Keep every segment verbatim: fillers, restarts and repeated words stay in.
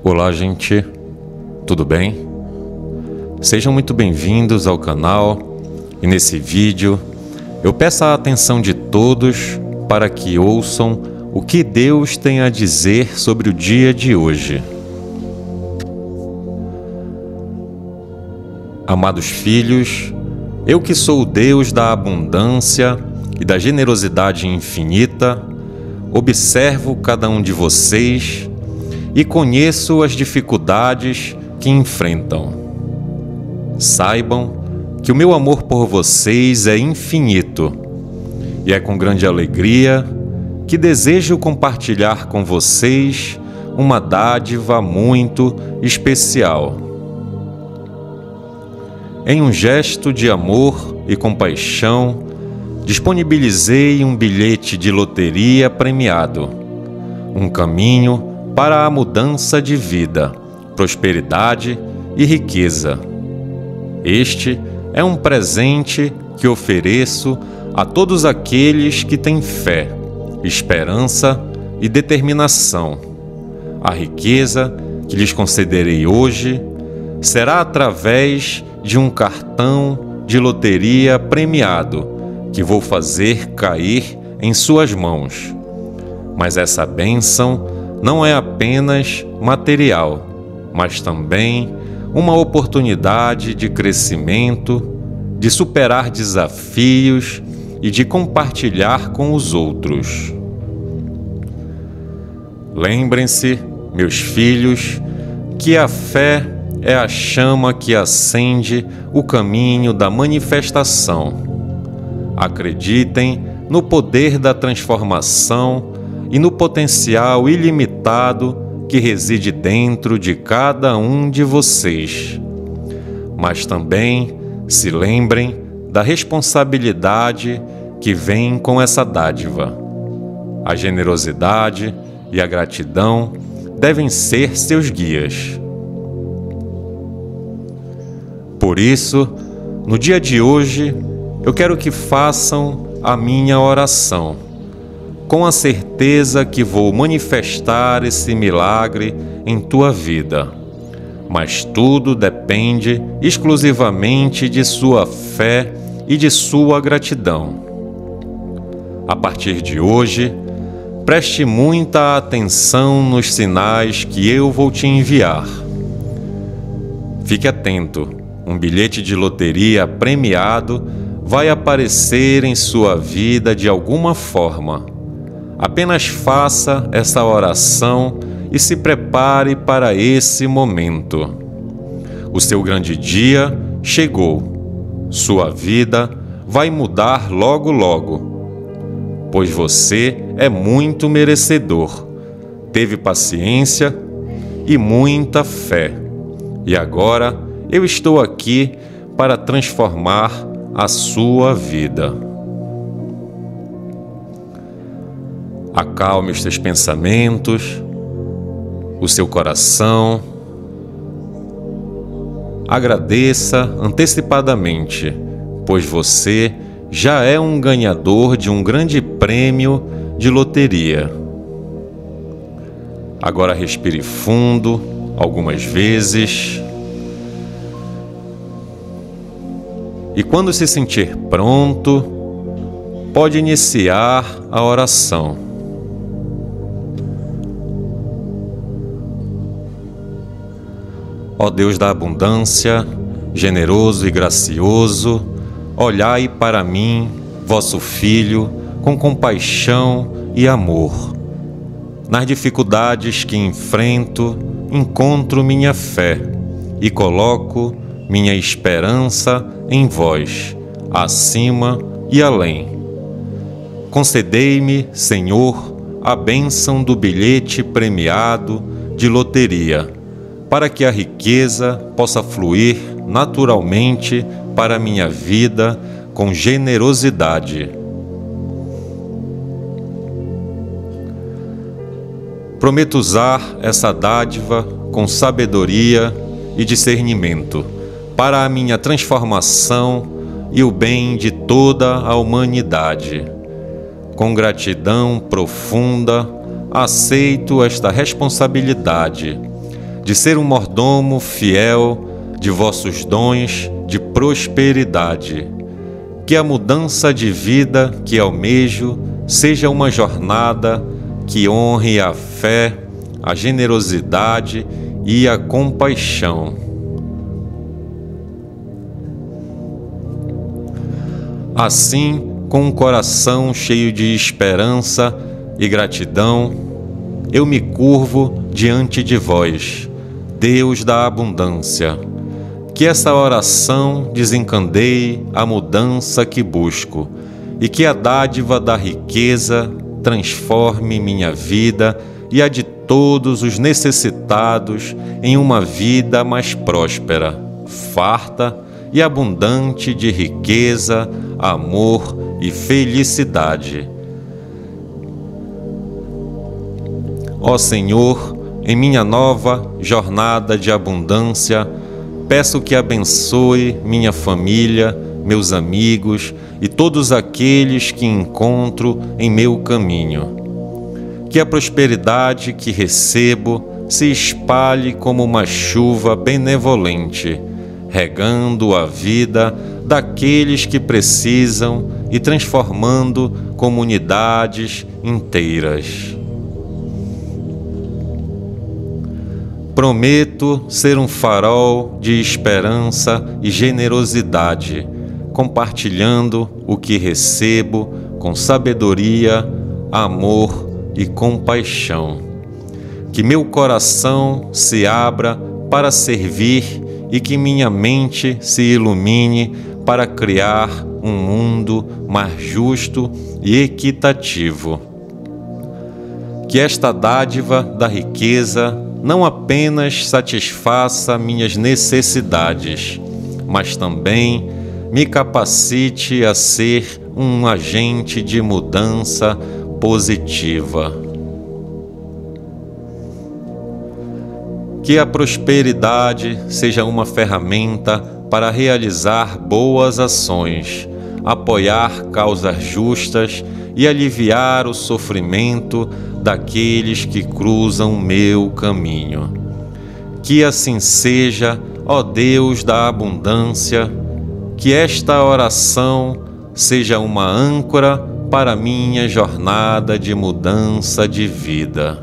Olá, gente, tudo bem? Sejam muito bem-vindos ao canal e nesse vídeo eu peço a atenção de todos para que ouçam o que Deus tem a dizer sobre o dia de hoje. Amados filhos, eu que sou o Deus da abundância e da generosidade infinita, observo cada um de vocês e conheço as dificuldades que enfrentam. Saibam que o meu amor por vocês é infinito e é com grande alegria que desejo compartilhar com vocês uma dádiva muito especial. Em um gesto de amor e compaixão, disponibilizei um bilhete de loteria premiado, um caminho para a mudança de vida, prosperidade e riqueza. Este é um presente que ofereço a todos aqueles que têm fé, esperança e determinação. A riqueza que lhes concederei hoje será através de um cartão de loteria premiado que vou fazer cair em suas mãos. Mas essa bênção não é apenas material, mas também uma oportunidade de crescimento, de superar desafios e de compartilhar com os outros. Lembrem-se, meus filhos, que a fé é a chama que acende o caminho da manifestação. Acreditem no poder da transformação e no potencial ilimitado que reside dentro de cada um de vocês. Mas também se lembrem da responsabilidade que vem com essa dádiva. A generosidade e a gratidão devem ser seus guias. Por isso, no dia de hoje, eu quero que façam a minha oração, com a certeza que vou manifestar esse milagre em tua vida. Mas tudo depende exclusivamente de sua fé e de sua gratidão. A partir de hoje, preste muita atenção nos sinais que eu vou te enviar. Fique atento, um bilhete de loteria premiado vai aparecer em sua vida de alguma forma. Apenas faça essa oração e se prepare para esse momento. O seu grande dia chegou. Sua vida vai mudar logo logo, pois você é muito merecedor, teve paciência e muita fé. E agora eu estou aqui para transformar a sua vida. Acalme os seus pensamentos, o seu coração. Agradeça antecipadamente, pois você já é um ganhador de um grande prêmio de loteria. Agora respire fundo algumas vezes. E quando se sentir pronto, pode iniciar a oração. Ó Deus da abundância, generoso e gracioso, olhai para mim, vosso Filho, com compaixão e amor. Nas dificuldades que enfrento, encontro minha fé e coloco minha esperança em vós, acima e além. Concedei-me, Senhor, a bênção do bilhete premiado de loteria, para que a riqueza possa fluir naturalmente para a minha vida com generosidade. Prometo usar essa dádiva com sabedoria e discernimento para a minha transformação e o bem de toda a humanidade. Com gratidão profunda, aceito esta responsabilidade de ser um mordomo fiel de vossos dons de prosperidade. Que a mudança de vida que almejo seja uma jornada que honre a fé, a generosidade e a compaixão. Assim, com um coração cheio de esperança e gratidão, eu me curvo diante de vós, Deus da abundância. Que essa oração desencandeie a mudança que busco e que a dádiva da riqueza transforme minha vida e a de todos os necessitados em uma vida mais próspera, farta e abundante de riqueza, amor e felicidade. Ó Senhor, em minha nova jornada de abundância, peço que abençoe minha família, meus amigos e todos aqueles que encontro em meu caminho. Que a prosperidade que recebo se espalhe como uma chuva benevolente, regando a vida daqueles que precisam e transformando comunidades inteiras. Prometo ser um farol de esperança e generosidade, compartilhando o que recebo com sabedoria, amor e compaixão. Que meu coração se abra para servir e que minha mente se ilumine para criar um mundo mais justo e equitativo. Que esta dádiva da riqueza não apenas satisfaça minhas necessidades, mas também me capacite a ser um agente de mudança positiva. Que a prosperidade seja uma ferramenta para realizar boas ações, apoiar causas justas e aliviar o sofrimento daqueles que cruzam meu caminho. Que assim seja, ó Deus da abundância, que esta oração seja uma âncora para minha jornada de mudança de vida.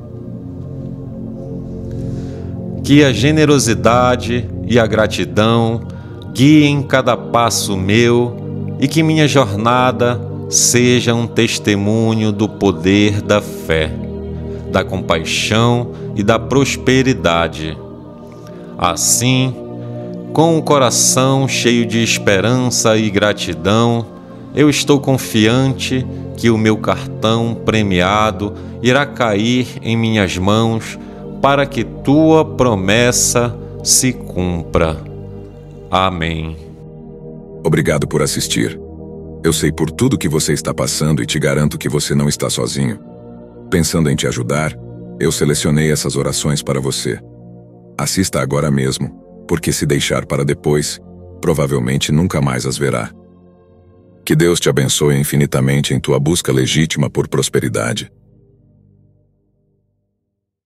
Que a generosidade e a gratidão guiem cada passo meu e que minha jornada seja um testemunho do poder da fé, da compaixão e da prosperidade. Assim, com o coração cheio de esperança e gratidão, eu estou confiante que o meu cartão premiado irá cair em minhas mãos para que tua promessa se cumpra. Amém. Obrigado por assistir. Eu sei por tudo que você está passando e te garanto que você não está sozinho. Pensando em te ajudar, eu selecionei essas orações para você. Assista agora mesmo, porque se deixar para depois, provavelmente nunca mais as verá. Que Deus te abençoe infinitamente em tua busca legítima por prosperidade.